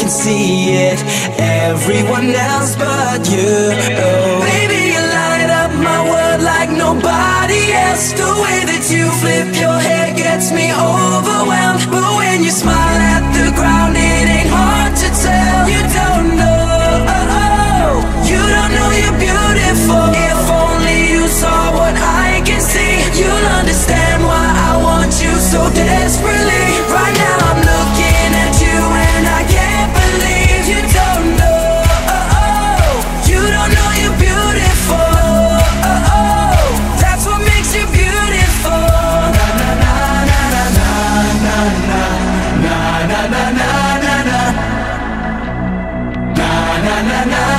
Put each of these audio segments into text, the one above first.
can see it, everyone else but you. Baby, you light up my world like nobody else. The way that you flip your hair gets me overwhelmed. But when you smile at the ground, it ain't hard to tell. You don't know, you don't know you're beautiful. If only you saw what I can see, you'll understand why I want you so desperately. Right now I'm looking at you and I can't believe you don't know, you don't know you're beautiful. That's what makes you beautiful. Na na na na na na na na na na na na na na na na na.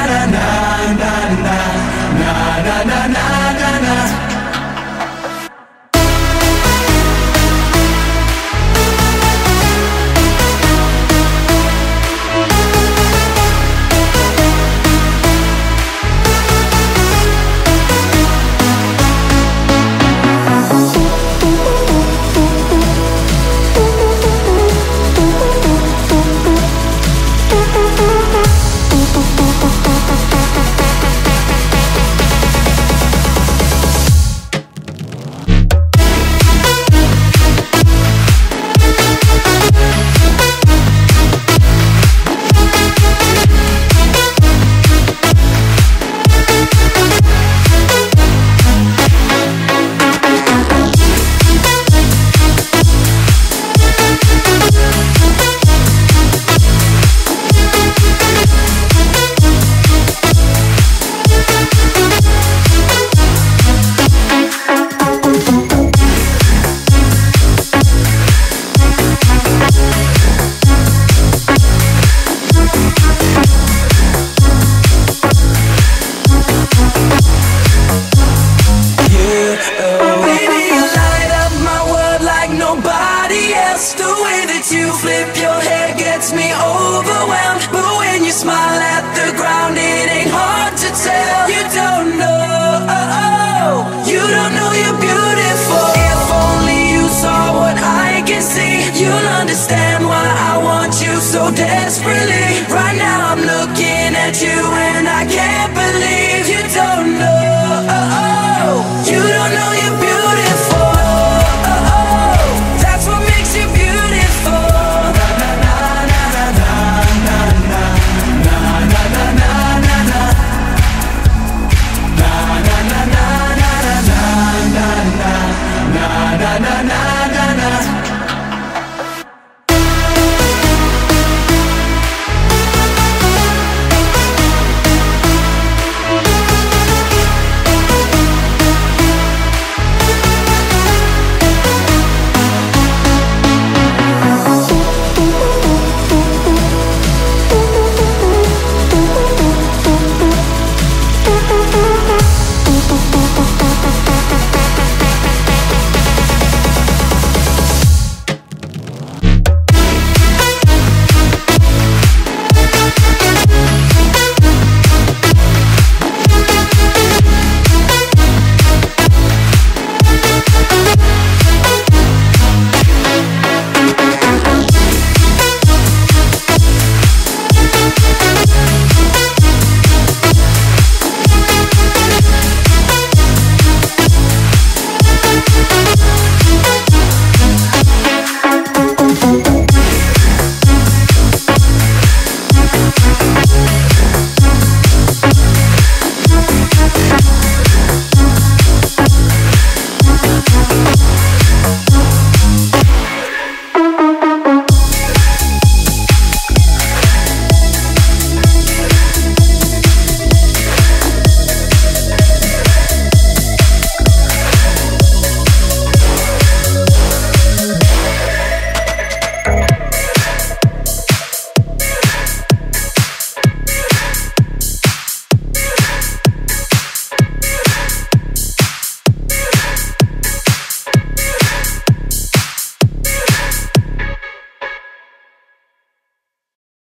The way that you flip your hair gets me overwhelmed. But when you smile at the ground, it ain't hard to tell. You don't know, you don't know you're beautiful. If only you saw what I can see, you'll understand why I want you so desperately. Right now I'm looking at you and I can't believe you don't know,